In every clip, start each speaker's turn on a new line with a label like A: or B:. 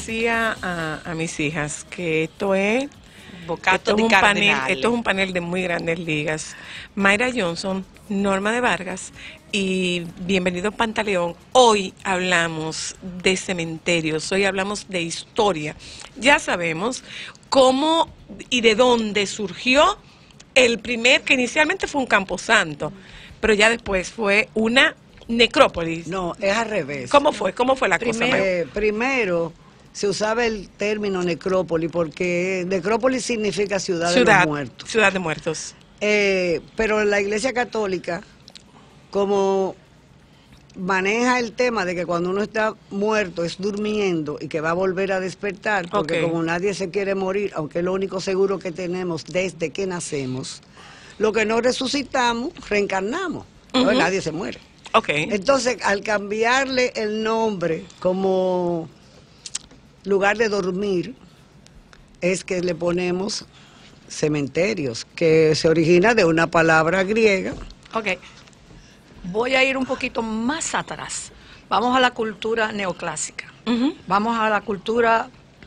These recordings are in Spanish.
A: decía a mis hijas que esto es
B: Bocato di Cardenale.
A: esto es un panel de muy grandes ligas. Mayra Johnson, Norma de Vargas y bienvenido Pantaleón. Hoy hablamos de cementerios, hoy hablamos de historia. Ya sabemos cómo y de dónde surgió el primer, que inicialmente fue un camposanto, pero ya después fue una necrópolis.
C: No, es al revés.
A: ¿Cómo fue? ¿Cómo fue la cosa?
C: Primero se usaba el término necrópolis porque necrópolis significa ciudad de los muertos.
A: Ciudad de muertos.
C: Pero la Iglesia Católica, como maneja el tema de que cuando uno está muerto es durmiendo y que va a volver a despertar, porque como nadie se quiere morir, aunque es lo único seguro que tenemos desde que nacemos, lo que no resucitamos, reencarnamos. Nadie se muere. Entonces, al cambiarle el nombre como lugar de dormir, es que le ponemos cementerios, que se origina de una palabra griega.
B: Voy a ir un poquito más atrás. Vamos a la cultura neoclásica. Vamos a la cultura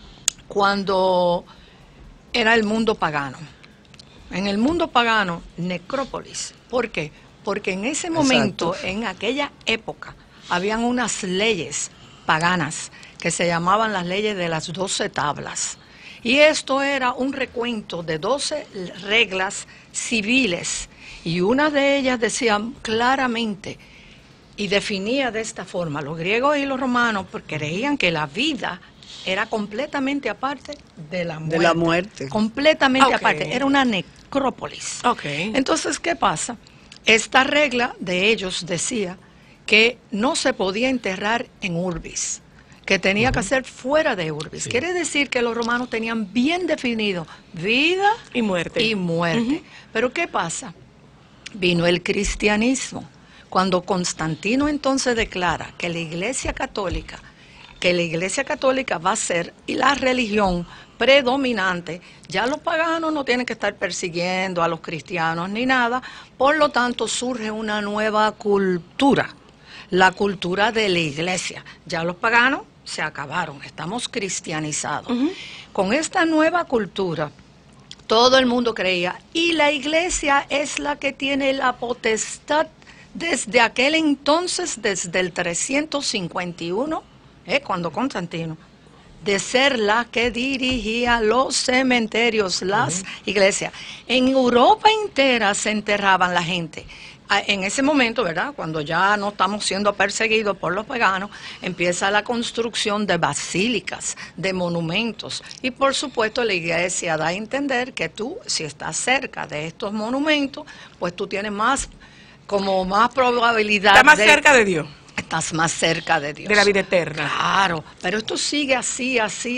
B: cuando era el mundo pagano. En el mundo pagano, necrópolis. ¿Por qué? Porque en ese momento, en aquella época, habían unas leyes paganas que se llamaban las leyes de las 12 tablas. Y esto era un recuento de 12 reglas civiles. Y una de ellas decía claramente y definía de esta forma: los griegos y los romanos creían que la vida era completamente aparte de la muerte.
C: De la muerte.
B: Completamente aparte. Era una necrópolis. Entonces, ¿qué pasa? Esta regla de ellos decía que no se podía enterrar en urbis, que tenía que ser fuera de urbis. Quiere decir que los romanos tenían bien definido vida
A: y muerte.
B: Pero ¿qué pasa? Vino el cristianismo. Cuando Constantino entonces declara que la Iglesia Católica va a ser la religión predominante, ya los paganos no tienen que estar persiguiendo a los cristianos ni nada, por lo tanto surge una nueva cultura, la cultura de la Iglesia. Ya los paganos se acabaron, estamos cristianizados. Con esta nueva cultura, todo el mundo creía, y la Iglesia es la que tiene la potestad desde aquel entonces, desde el 351, cuando Constantino, de ser la que dirigía los cementerios, las iglesias. En Europa entera se enterraban la gente. En ese momento, ¿verdad?, cuando ya no estamos siendo perseguidos por los paganos, empieza la construcción de basílicas, de monumentos. Y por supuesto la iglesia da a entender que tú, si estás cerca de estos monumentos, pues tú tienes más probabilidad.
A: Estás más cerca de Dios.
B: Estás más cerca de Dios.
A: De la vida eterna.
B: Claro, pero esto sigue así.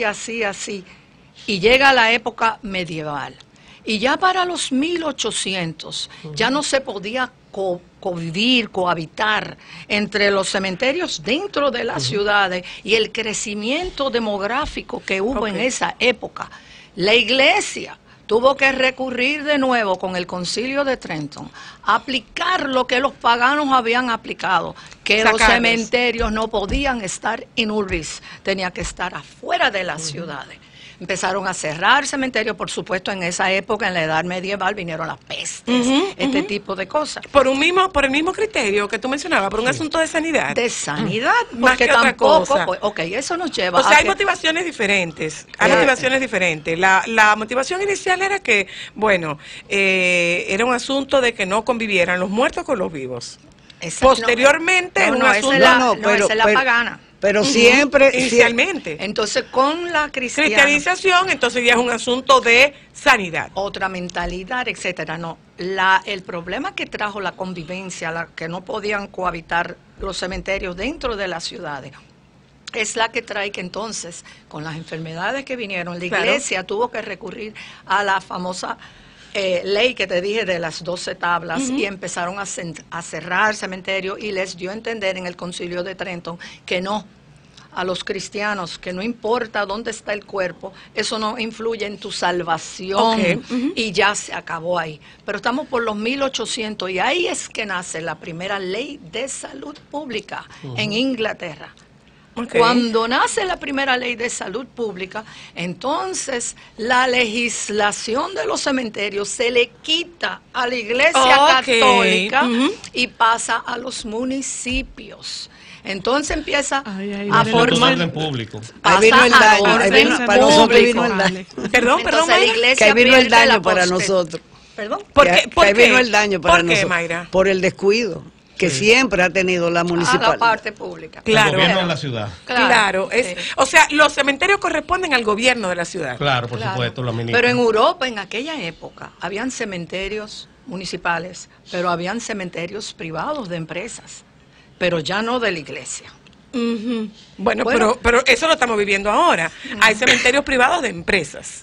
B: Y llega a la época medieval. Y ya para los 1800 ya no se podía convivir, cohabitar entre los cementerios dentro de las ciudades y el crecimiento demográfico que hubo en esa época. La iglesia tuvo que recurrir de nuevo con el Concilio de Trenton a aplicar lo que los paganos habían aplicado, que los cementerios no podían estar in urbis, tenía que estar afuera de las ciudades. Empezaron a cerrar cementerios, por supuesto, en esa época, en la edad medieval, vinieron las pestes, este tipo de cosas.
A: Por el mismo criterio que tú mencionabas, por un asunto de sanidad.
B: De sanidad,
A: más que tampoco, otra cosa.
B: Pues, eso nos lleva
A: a... O sea, hay motivaciones diferentes, La motivación inicial era que, era un asunto de que no convivieran los muertos con los vivos. Posteriormente,
B: esa es la pagana.
C: Pero siempre...
A: Inicialmente.
B: Entonces, con la
A: cristianización, entonces ya es un asunto de sanidad.
B: Otra mentalidad, etcétera. No, el problema que trajo la convivencia, que no podían cohabitar los cementerios dentro de las ciudades, es la que trae que entonces, con las enfermedades que vinieron, la iglesia tuvo que recurrir a la famosa ley que te dije de las 12 tablas y empezaron a cerrar cementerios y les dio a entender en el Concilio de Trenton que no, a los cristianos, que no importa dónde está el cuerpo, eso no influye en tu salvación y ya se acabó ahí. Pero estamos por los 1800 y ahí es que nace la primera ley de salud pública en Inglaterra.
A: Okay.
B: Cuando nace la primera ley de salud pública, entonces la legislación de los cementerios se le quita a la Iglesia Católica y pasa a los municipios. Entonces empieza a formar
D: orden público.
C: Ahí vino el daño. Para nosotros vino el daño.
A: Perdón,
B: la iglesia
C: que ahí vino el daño para
B: poste.
C: nosotros.
B: ¿Perdón?
A: ¿Por
C: Que
A: qué?
C: ahí vino el daño para
A: ¿Por qué,
C: nosotros.
A: Mayra?
C: Por el descuido que siempre ha tenido la
B: A
C: municipal.
B: la parte pública.
A: Claro.
D: El gobierno de la ciudad.
A: Claro,
B: sí.
A: o sea, los cementerios corresponden al gobierno de la ciudad.
D: Claro, por
B: Claro.
D: supuesto, lo administra.
B: Pero en Europa, en aquella época, habían cementerios municipales, pero habían cementerios privados de empresas, pero ya no de la iglesia.
A: Ujú. Bueno,
B: Bueno.
A: pero eso lo estamos viviendo ahora. Hay cementerios privados de empresas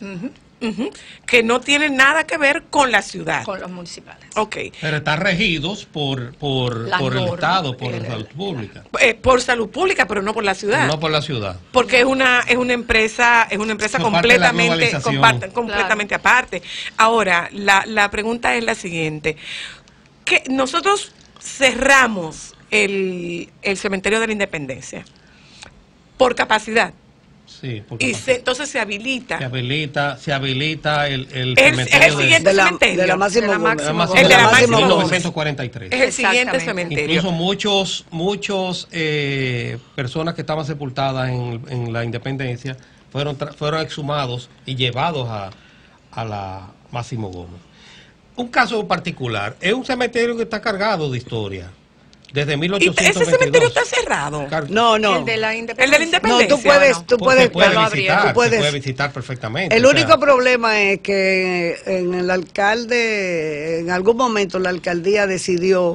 A: que no tienen nada que ver con la ciudad.
B: Con los municipales.
A: Ok.
D: Pero están regidos por
B: Las
D: el
B: normas,
D: Estado, por la
B: el-
D: salud pública.
A: Por salud pública, pero no por la ciudad.
D: No por la ciudad.
A: Porque es una empresa
D: Son parte de la globalización.
A: completamente aparte. Ahora, la pregunta es la siguiente. Que nosotros cerramos el cementerio de la Independencia por capacidad.
D: Sí, porque
A: Y entonces se habilita.
D: se habilita el
A: el
D: cementerio
A: siguiente
C: de la
A: cementerio.
C: Máximo
B: De la
C: Gómez.
B: Máximo
A: El de la
D: Gómez,
A: Máximo Gómez.
D: 1943.
A: Es el siguiente
B: Exactamente.
A: cementerio.
D: Incluso muchos personas que estaban sepultadas en la Independencia fueron exhumados y llevados a la Máximo Gómez. Un caso particular, es un cementerio que está cargado de historia. Desde
A: ¿Y
D: 1822.
A: ese cementerio está cerrado?
C: No, no.
B: El de la
A: El
B: Independencia.
A: de la Independencia.
C: No, tú puedes, tú
D: Porque
C: puedes,
D: se
B: lo abrieron.
D: visitar,
C: tú puedes.
D: se puede visitar perfectamente.
C: El
D: o sea,
C: único problema es que en el alcalde, en algún momento la alcaldía decidió,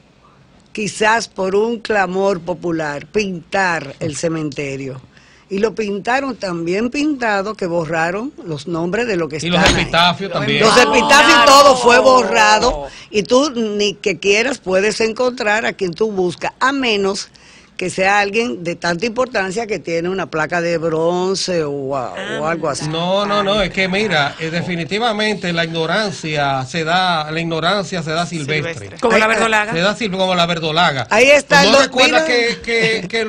C: quizás por un clamor popular, pintar el cementerio. Y lo pintaron tan bien pintado que borraron los nombres de lo que
D: y
C: están
D: los
C: ahí.
D: epitafios también.
C: Los epitafios y
B: Claro.
C: todo fue borrado y tú ni que quieras puedes encontrar a quien tú buscas, a menos que sea alguien de tanta importancia que tiene una placa de bronce o algo así.
D: No, es que mira, definitivamente la ignorancia se da silvestre.
A: Como la
C: Ay,
A: verdolaga.
D: Se da silvestre como la verdolaga.
C: Ahí está
D: ¿No
C: los-
D: recuerdas
C: mira.
D: que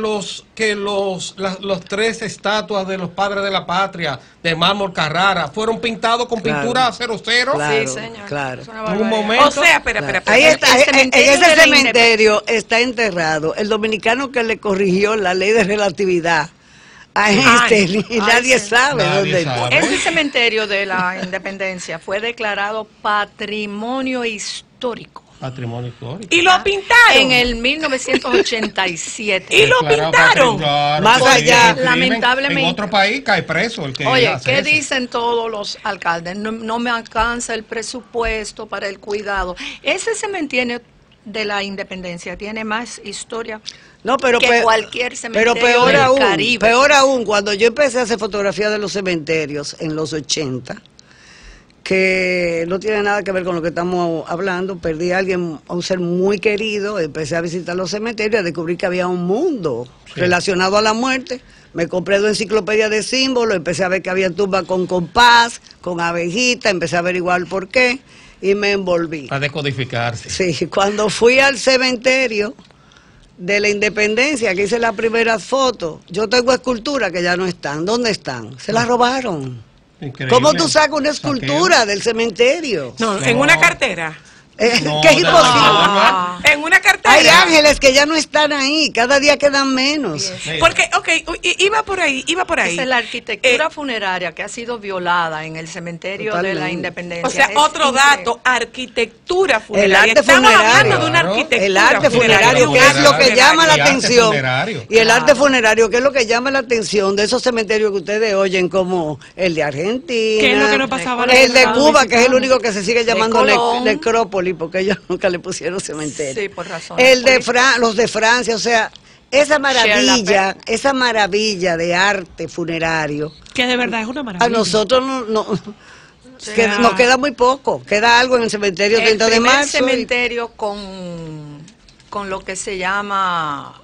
D: los tres estatuas de los padres de la patria de mármol Carrara fueron pintados con
C: Claro.
D: pintura 00?
C: Claro,
B: Sí, señor.
C: claro.
B: Es una
D: En
B: barbaridad.
D: un momento.
A: O sea, espera.
C: Ahí está,
B: El
C: en
B: cementerio
C: ese
B: de la
C: cementerio está enterrado el dominicano que le corrigió la ley de relatividad a y nadie
B: sí.
C: sabe
D: Nadie
C: dónde
D: sabe.
B: Ese cementerio de la Independencia fue declarado patrimonio histórico
D: Patrimonio histórico.
A: Y lo pintaron.
B: en el 1987.
A: Y lo
D: Declarado
A: pintaron.
D: claro,
C: Más
D: porque
C: allá.
D: el crimen
B: Lamentablemente.
D: En otro país cae preso el que
B: Oye,
D: hace
B: ¿qué
D: eso.
B: dicen todos los alcaldes? No me alcanza el presupuesto para el cuidado. Ese cementerio de la Independencia tiene más historia
C: No, pero
B: que cualquier cementerio
C: pero peor
B: del
C: aún,
B: Caribe.
C: peor aún, cuando yo empecé a hacer fotografía de los cementerios en los 80, que no tiene nada que ver con lo que estamos hablando, perdí a alguien, a un ser muy querido, empecé a visitar los cementerios, descubrí que había un mundo relacionado a la muerte, me compré 2 enciclopedias de símbolos, empecé a ver que había tumbas con compás, con abejita, empecé a averiguar por qué, y me envolví.
D: Para decodificarse.
C: Sí, cuando fui al cementerio de la Independencia, que hice la primera foto, yo tengo esculturas que ya no están. ¿Dónde están? Se las robaron.
D: Increíble.
C: ¿Cómo tú sacas una
D: Saqueo.
C: escultura del cementerio?
A: No, en una cartera.
D: No,
C: que es
D: de la
C: imposible.
D: forma.
A: En una cartera.
C: Hay ángeles que ya no están ahí, cada día quedan menos.
D: Mira.
A: Porque, iba por ahí.
B: Esa es la arquitectura funeraria que ha sido violada en el cementerio de la
C: Totalmente.
B: Independencia.
A: O sea,
B: Es
A: otro
B: increíble.
A: dato, arquitectura funeraria.
C: arte
A: Estamos
C: funerario.
A: hablando de una
D: Claro.
A: arquitectura
C: El arte funerario, que es lo que llama la
D: Y arte
C: atención.
D: funerario.
C: Y el
B: Claro.
C: arte funerario, que es lo que llama la atención de esos cementerios que ustedes oyen, como el de Argentina,
E: ¿Qué es lo que nos pasaba
C: el de
E: nosotros
C: Cuba, que es el
E: visitando?
C: único que se sigue llamando
B: Colón.
C: necrópolis, porque ellos nunca le pusieron cementerio.
B: Sí, por razón.
C: El de los de Francia, o sea, esa maravilla de arte funerario,
E: Que de verdad es una maravilla.
C: a nosotros
E: sea,
C: nos queda muy poco, queda algo en el cementerio
B: El
C: 30 de
B: primer
C: marzo. y-
B: cementerio con lo que se llama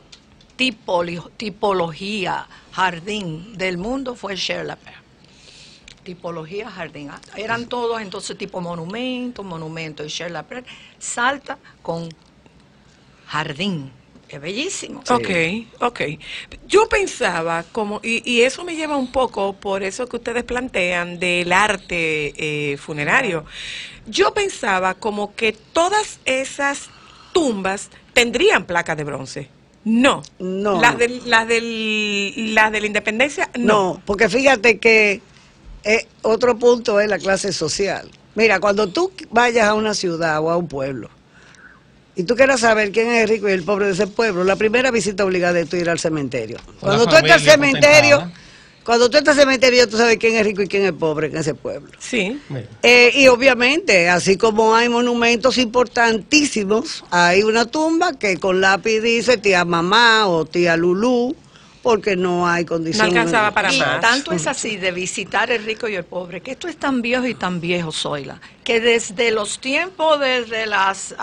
B: tipología jardín del mundo fue Charlapin. Tipología jardín. Eran todos entonces tipo monumento. Y Charlapin salta con jardín. Es bellísimo.
A: Ok, ok. Yo pensaba como, y eso me lleva un poco por eso que ustedes plantean del arte funerario. Yo pensaba como que todas esas tumbas tendrían placas de bronce. No.
C: No.
A: Las de la independencia, no.
C: No, porque fíjate que otro punto es la clase social. Mira, cuando tú vayas a una ciudad o a un pueblo y tú quieras saber quién es el rico y el pobre de ese pueblo, la primera visita obligada es tú ir al cementerio. Cuando tú estás al cementerio, ya tú sabes quién es rico y quién es pobre en ese pueblo.
A: Sí.
D: Mira.
C: Y obviamente, así como hay monumentos importantísimos, hay una tumba que con lápiz dice tía mamá o tía Lulú, porque no hay
A: No
C: condiciones.
A: alcanzaba para
B: Y
A: más.
B: tanto es así de visitar el rico y el pobre, que esto es tan viejo y tan viejo, Zoila, que desde los tiempos, desde las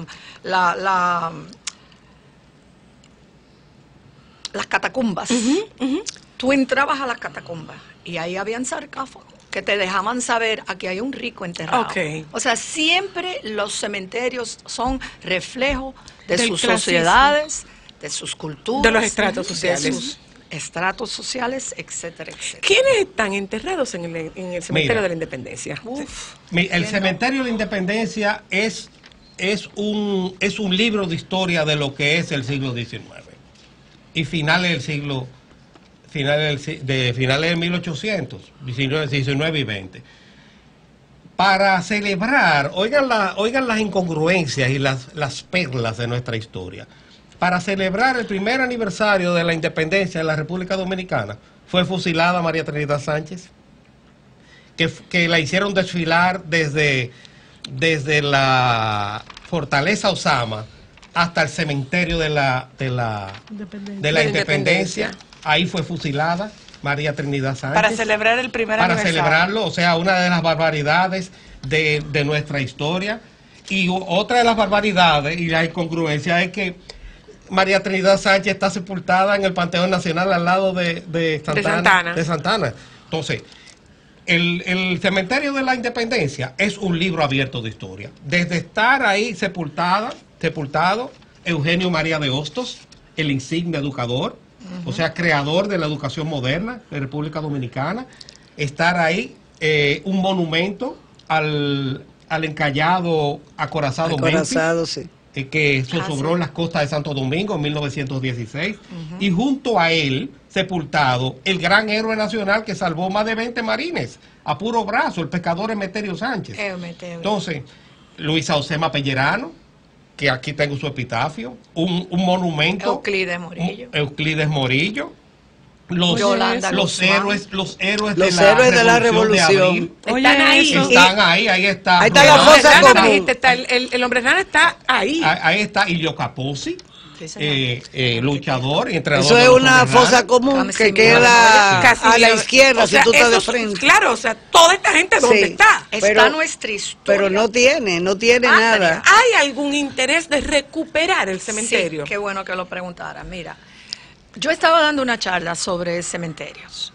B: catacumbas, tú entrabas a las catacumbas y ahí habían sarcófagos que te dejaban saber aquí hay un rico enterrado.
A: Ok.
B: O sea, siempre los cementerios son reflejo de
E: Del
B: sus
E: clasismo.
B: sociedades, de sus culturas,
A: De los estratos
B: de
A: sociales.
B: sus estratos sociales, etcétera, etcétera.
A: ¿Quiénes están enterrados en el cementerio
D: Mira.
A: de la Independencia?
B: Uf,
D: El cementerio de la Independencia es un libro de historia de lo que es el siglo XIX y finales del siglo finales del 1800, 19 y 20. Para celebrar, oigan las incongruencias y las perlas de nuestra historia. Para celebrar el primer aniversario de la independencia de la República Dominicana, fue fusilada María Trinidad Sánchez, que la hicieron desfilar desde la Fortaleza Osama hasta el cementerio de la Independencia. Ahí fue fusilada María Trinidad Sánchez.
F: Para celebrar el primer aniversario.
D: Celebrarlo, o sea, una de las barbaridades de nuestra historia. Y otra de las barbaridades y la incongruencia es que María Trinidad Sánchez está sepultada en el Panteón Nacional al lado de Santana. Entonces, el cementerio de la Independencia es un libro abierto de historia. Desde estar ahí sepultado Eugenio María de Hostos, el insigne educador, o sea, creador de la educación moderna de República Dominicana. Estar ahí un monumento al encallado acorazado
C: Acorazado,
D: Memphis,
C: sí.
D: que zozobró en las costas de Santo Domingo en 1916, y junto a él sepultado el gran héroe nacional que salvó más de 20 marines a puro brazo, el pescador Emeterio Sánchez. Entonces, Luisa Osema Pellerano, que aquí tengo su epitafio, un monumento. Euclides Morillo. Los héroes de la Revolución
A: Están ahí.
D: Ahí está.
C: Ahí está la fosa común.
A: El hombre rana está ahí.
D: Ahí está Ilio Capozzi, luchador y entrenador.
C: Eso es una fosa común que queda a la izquierda, si tú estás de frente.
A: Claro, o sea, toda esta gente, ¿dónde está?
B: Está nuestra historia.
C: Pero no tiene nada.
A: ¿Hay algún interés de recuperar el cementerio?
B: Sí, qué bueno que lo preguntara. Mira, yo estaba dando una charla sobre cementerios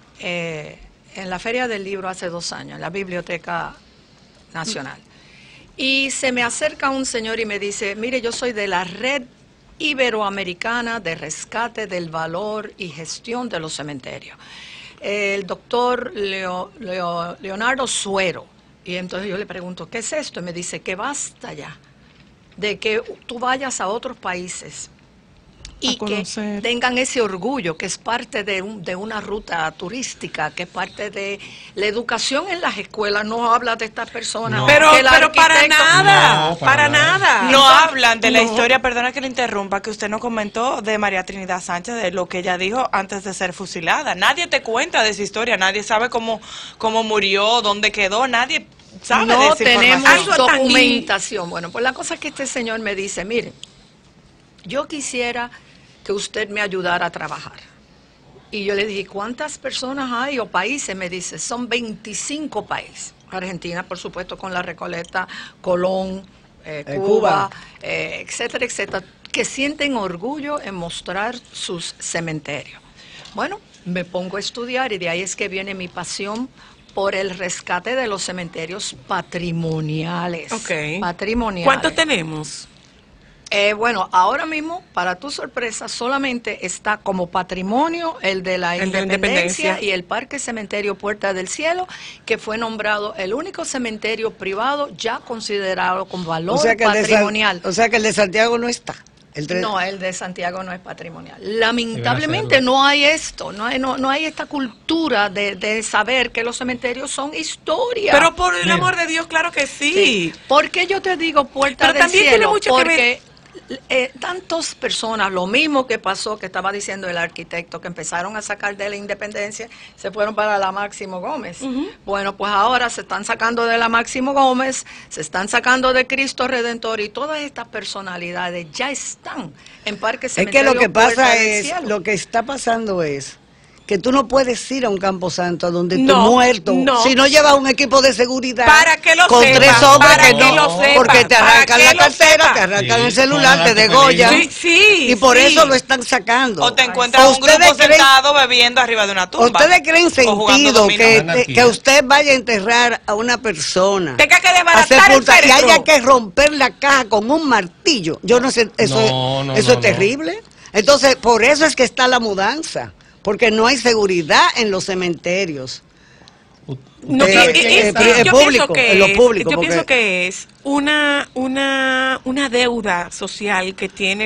B: en la Feria del Libro hace 2 años, en la Biblioteca Nacional. Y se me acerca un señor y me dice, mire, yo soy de la Red Iberoamericana de Rescate del Valor y Gestión de los Cementerios. El doctor Leonardo Suero. Y entonces yo le pregunto, ¿qué es esto? Y me dice que basta ya de que tú vayas a otros países y que tengan ese orgullo, que es parte de una ruta turística, que es parte de la educación en las escuelas. No habla de estas personas.
D: No.
A: Pero para nada, para nada.
F: No hablan de la historia, perdona que le interrumpa, que usted nos comentó de María Trinidad Sánchez, de lo que ella dijo antes de ser fusilada. Nadie te cuenta de esa historia, nadie sabe cómo murió, dónde quedó, nadie sabe de esa
B: tenemos
F: información.
B: documentación. Bueno, pues la cosa es que este señor me dice, mire, yo quisiera que usted me ayudara a trabajar. Y yo le dije, ¿cuántas personas hay o países? Me dice, son 25 países. Argentina, por supuesto, con la Recoleta, Colón, Cuba, etcétera, etcétera, que sienten orgullo en mostrar sus cementerios. Bueno, me pongo a estudiar y de ahí es que viene mi pasión por el rescate de los cementerios patrimoniales.
A: Ok.
B: Patrimoniales.
A: ¿Cuántos tenemos?
B: Bueno, ahora mismo, para tu sorpresa, solamente está como patrimonio el de la
A: El de la
B: Independencia
A: Independencia.
B: y el Parque Cementerio Puerta del Cielo, que fue nombrado el único cementerio privado ya considerado con valor patrimonial.
C: O sea que el de Santiago no está.
B: No, el de Santiago no es patrimonial. Lamentablemente no hay esto, no hay esta cultura de saber que los cementerios son historia.
A: Pero por el amor de Dios, claro que sí.
B: ¿Por qué yo te digo Puerta
A: Pero
B: del
A: también
B: Cielo?
A: tiene mucho que
B: Porque tantas personas, lo mismo que pasó, que estaba diciendo el arquitecto, que empezaron a sacar de la Independencia, se fueron para la Máximo Gómez. Bueno, pues ahora se están sacando de la Máximo Gómez, se están sacando de Cristo Redentor, y todas estas personalidades ya están en Parque
C: Es
B: Cementerio
C: que lo que
B: Puerta
C: pasa
B: del
C: es,
B: Cielo.
C: lo que está pasando es que tú no puedes ir a un camposanto donde tú
A: No,
C: muerto,
A: no.
C: si no llevas un equipo de seguridad
A: Para que lo
C: con
A: sepa,
C: 3 hombres
A: para
C: que
A: que
C: no,
A: lo sepa,
C: porque te
A: para
C: arrancan
A: que
C: la
A: lo
C: cartera,
A: sepa.
C: te arrancan
D: Sí,
C: el celular,
D: con
C: te
D: alto
C: degollan,
D: peligro.
A: Sí,
C: y por
A: sí.
C: eso lo están sacando.
F: O te encuentras un
C: ¿Ustedes
F: grupo
C: creen-
F: sentado bebiendo arriba de una tumba.
C: ¿Ustedes creen
F: O jugando
C: sentido
F: dominó.
C: que usted vaya a enterrar a una persona,
A: Tenga que
C: a
A: desbaratar el
C: sepultar, y
A: féretro.
C: haya que romper la caja con un martillo? Yo no sé, eso,
D: No,
C: eso
D: no,
C: es
D: no.
C: terrible. Entonces, por eso es que está la mudanza, porque no hay seguridad en los cementerios.
A: No,
C: Eh,
A: yo pienso
C: público,
A: que
C: en lo
A: es-
C: público,
A: yo
C: porque-
A: pienso que es una deuda social que tiene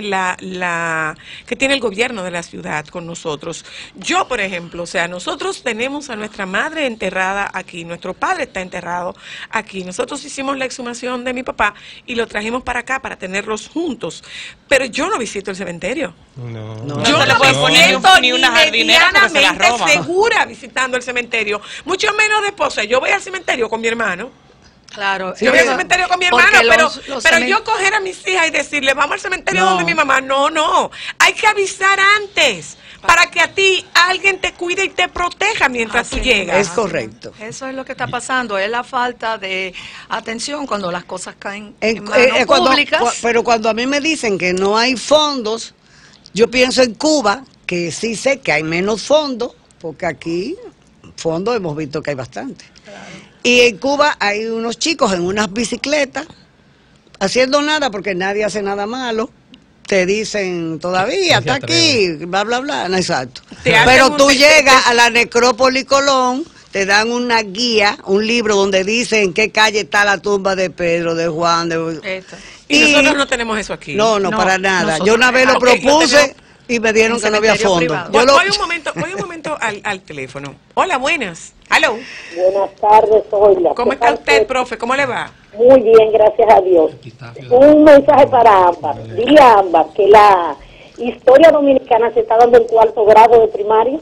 A: que tiene el gobierno de la ciudad con nosotros. Yo, por ejemplo, o sea, nosotros tenemos a nuestra madre enterrada aquí, nuestro padre está enterrado aquí. Nosotros hicimos la exhumación de mi papá y lo trajimos para acá para tenerlos juntos. Pero yo no visito el cementerio.
D: No,
A: Yo
F: se le
A: no
F: puede
A: me
F: poner
A: siento
F: ni una
A: ni
F: jardinera porque se la
A: medianamente
F: roban.
A: segura visitando el cementerio, mucho menos después. O sea, yo voy al cementerio con mi hermano.
B: Claro.
C: Sí,
A: Yo voy al
C: pero-
A: cementerio con mi
B: porque
A: hermano,
B: los
A: pero
B: cemen-
A: yo coger a mis hijas y decirle, vamos al cementerio
C: No.
A: donde mi mamá, no. Hay que avisar antes para que a ti alguien te cuide y te proteja mientras
B: Así
A: tú llegas.
C: Es correcto.
B: Eso es lo que está pasando, es la falta de atención cuando las cosas caen
C: En-
B: en manos públicas.
C: pero cuando a mí me dicen que no hay fondos, yo pienso en Cuba, que sí sé que hay menos fondos, porque aquí fondos hemos visto que hay bastante. Y en Cuba hay unos chicos en unas bicicletas haciendo nada porque nadie hace nada malo. Te dicen todavía,
D: No se
C: está aquí,
D: atreven.
C: bla, bla, bla. No, exacto.
A: Te hacen
C: Pero
A: un
C: tú
A: te-
C: llegas a la necrópolis Colón, te dan una guía, un libro donde dice en qué calle está la tumba de Pedro, de Juan, de...
B: Esto.
A: Y nosotros no tenemos eso aquí.
C: No,
B: No,
C: para nada.
B: nosotros-
C: Yo una vez lo
A: Ok, no
C: propuse
A: tenemos-
C: y me dieron
B: en
C: que no había
B: cementerio
C: fondo.
B: privado.
C: Yo lo-
A: Voy un momento al teléfono. Hola, buenas. Hello.
G: Buenas tardes, Zoila.
A: ¿Cómo
G: ¿Qué
A: está
G: tal
A: usted, profe? ¿Cómo le va?
G: Muy bien, gracias a Dios.
D: Aquí está.
G: Un mensaje para Ámbar. Dile a Ámbar que la historia dominicana se está dando en 4º grado de primaria.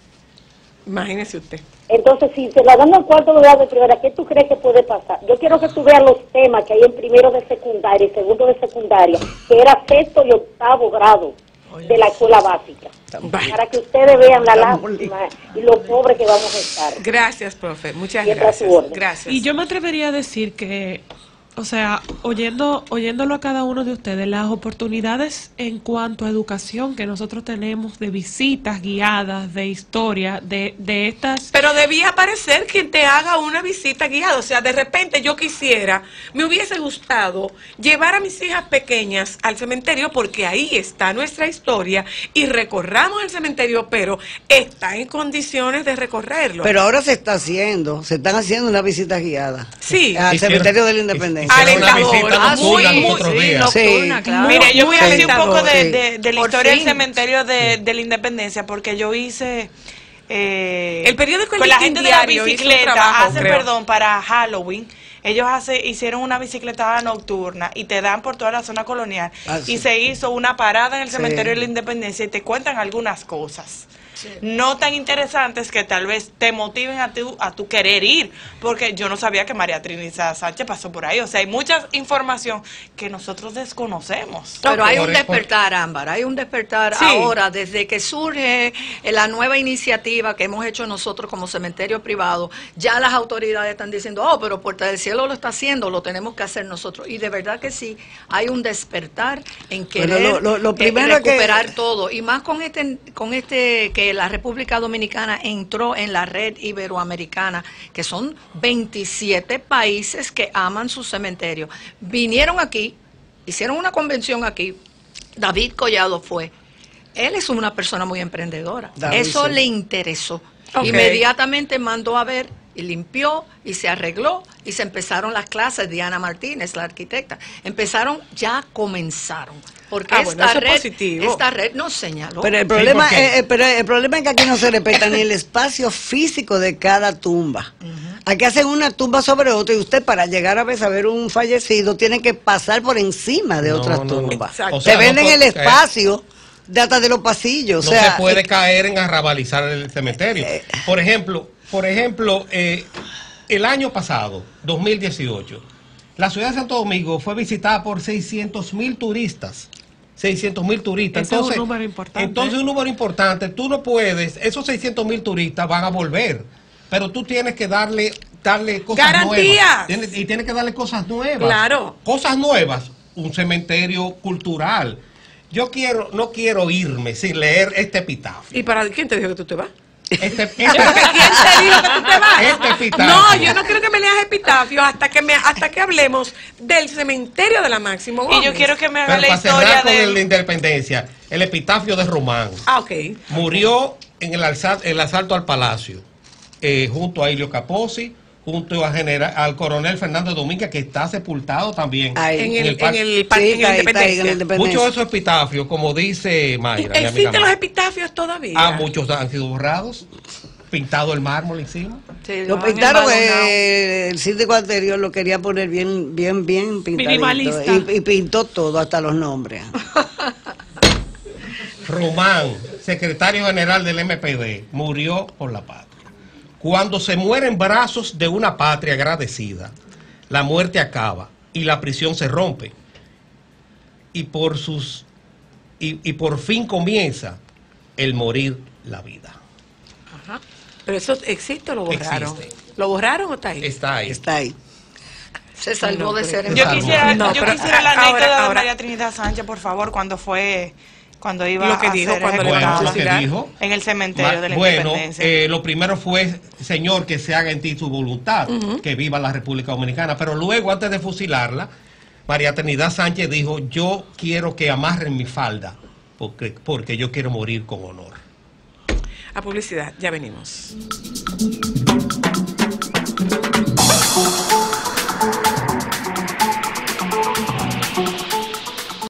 A: Imagínese usted.
G: Entonces, si se la dan en 4º grado de primaria, ¿qué tú crees que puede pasar? Yo quiero que tú veas los temas que hay en 1º de secundaria y 2º de secundaria, que era 6º y 8º grado de la escuela básica.
A: Vaya.
G: Para que ustedes vean la
C: Estamos
G: lástima y lo pobres que vamos a estar.
A: Gracias, profe. Muchas
G: Siempre a su
A: gracias.
G: orden.
A: Gracias.
E: Y yo me atrevería a decir que, o sea, oyéndolo a cada uno de ustedes, las oportunidades en cuanto a educación que nosotros tenemos de visitas guiadas, de historia, de estas...
A: Pero debía aparecer quien te haga una visita guiada. O sea, de repente yo me hubiese gustado llevar a mis hijas pequeñas al cementerio porque ahí está nuestra historia y recorramos el cementerio, pero está en condiciones de recorrerlo.
C: Pero ahora se están haciendo una visita guiada.
A: Sí.
C: Al
D: Hicieron-
C: cementerio de la Independencia.
D: hicieron una
A: Alentador.
D: visita
A: Ah,
D: nocturna
A: muy,
D: los otros
A: muy,
D: días.
B: nocturna,
C: Sí.
B: claro.
F: Mire, yo voy a
C: Sí.
F: decir un poco
C: Sí.
F: de la
B: Por
F: historia del
B: fin.
F: cementerio de la Independencia, porque yo hice...
A: El periódico El
F: con la
A: Listín
F: gente de la
A: Diario hizo un
F: bicicleta,
A: trabajo,
F: hace,
A: creo.
F: perdón, para Halloween. Ellos hicieron una bicicletada nocturna y te dan por toda la zona colonial.
C: Ah, sí.
F: Y se hizo una parada en el
C: Sí.
F: cementerio de la Independencia y te cuentan algunas cosas. No tan interesantes que tal vez te motiven a tu querer ir, porque yo no sabía que María Trinidad Sánchez pasó por ahí. O sea, hay mucha información que nosotros desconocemos.
B: Pero hay un
D: Por-
B: despertar, Ámbar, hay un despertar
A: Sí.
B: ahora, desde que surge la nueva iniciativa que hemos hecho nosotros como cementerio privado, ya las autoridades están diciendo, oh, pero Puerta del Cielo lo está haciendo, lo tenemos que hacer nosotros. Y de verdad que sí, hay un despertar en
C: Bueno,
B: querer
C: lo primero es que-
B: recuperar todo. Y más con este que la República Dominicana entró en la red iberoamericana, que son 27 países que aman su cementerio. Vinieron aquí hicieron una convención aquí, David Collado fue. Él es una persona muy emprendedora.
C: David,
B: Eso
C: sí.
B: le interesó.
A: Ok.
B: Inmediatamente mandó a ver y limpió y se arregló y se empezaron las clases. Diana Martínez, la arquitecta, comenzaron. Porque
A: Bueno, eso es positivo.
B: esta red nos señaló.
C: Pero el problema,
D: porque-
C: pero el problema es que aquí no se respeta ni el espacio físico de cada tumba. Aquí hacen una tumba sobre otra y usted para llegar a ver saber un fallecido tiene que pasar por encima de
D: No,
C: otras
D: no, no.
C: tumbas.
A: Exacto.
D: O sea,
C: Te venden
D: no
C: el
D: puede-
C: espacio de hasta de los pasillos.
D: No
C: o sea,
D: se puede caer en arrabalizar el cementerio. Por ejemplo, el año pasado, 2018, la ciudad de Santo Domingo fue visitada por 600,000 turistas. 600,000 turistas.
E: Ese es un número importante.
D: Entonces, un número importante. Tú no puedes, esos 600,000 turistas van a volver, pero tú tienes que darle cosas
A: ¡Garantías!
D: nuevas. Y tienes que darle cosas nuevas.
A: Claro.
D: Cosas nuevas. Un cementerio cultural. No quiero irme sin leer este epitafio.
A: ¿Y para quién te dijo que tú te vas?
D: Este
A: ¿Quién te dijo que tú te vas?
D: Este epitafio.
A: No, yo no quiero que me leas epitafios hasta que hablemos del cementerio de la Máximo Gómez.
F: Y yo quiero que me haga
D: Pero
F: la
D: para cerrar
F: historia
D: con la
F: de...
D: independencia, el epitafio de Román.
A: Ah, ok.
D: Murió en el asalto al palacio, junto a Ilio Capozzi, junto al coronel Fernando Domínguez, que está sepultado también
C: Ahí.
A: En el
C: Sí,
A: parque de
C: está ahí, está ahí, en
A: Independencia.
C: el Independencia.
D: Muchos de esos epitafios, como dice Mayra, mi amiga
A: ¿Existen los
D: Mayra,
A: epitafios todavía?
D: muchos han sido borrados, pintado el mármol encima.
B: Sí,
C: Lo
B: han
C: pintaron,
B: embadurnado.
C: el síndico anterior lo quería poner bien pintadito.
E: Minimalista.
C: Y pintó todo, hasta los nombres.
D: Román, secretario general del MPD, murió por la patria. Cuando se muere en brazos de una patria agradecida, la muerte acaba y la prisión se rompe. Y por fin comienza el morir la vida.
A: Pero eso existe o lo borraron.
D: Existe.
A: ¿Lo borraron o está ahí?
D: Está ahí.
C: Está ahí.
B: Se salvó de ser
F: Yo
D: Salvo.
F: quisiera,
A: No,
F: yo
A: pero
F: quisiera la
A: ahora-
F: anécdota de
A: ahora-
F: María Trinidad Sánchez, por favor, cuando iba
A: Lo que
F: a
A: dijo
F: ser
A: cuando le
D: Bueno,
A: daban
D: lo
A: a
D: que
A: fusilar.
D: dijo.
F: en el cementerio de la
D: Bueno,
F: Independencia.
D: lo primero fue, Señor, que se haga en ti tu voluntad, que viva la República Dominicana. Pero luego, antes de fusilarla, María Trinidad Sánchez dijo, yo quiero que amarren mi falda, porque yo quiero morir con honor.
A: A publicidad, ya venimos.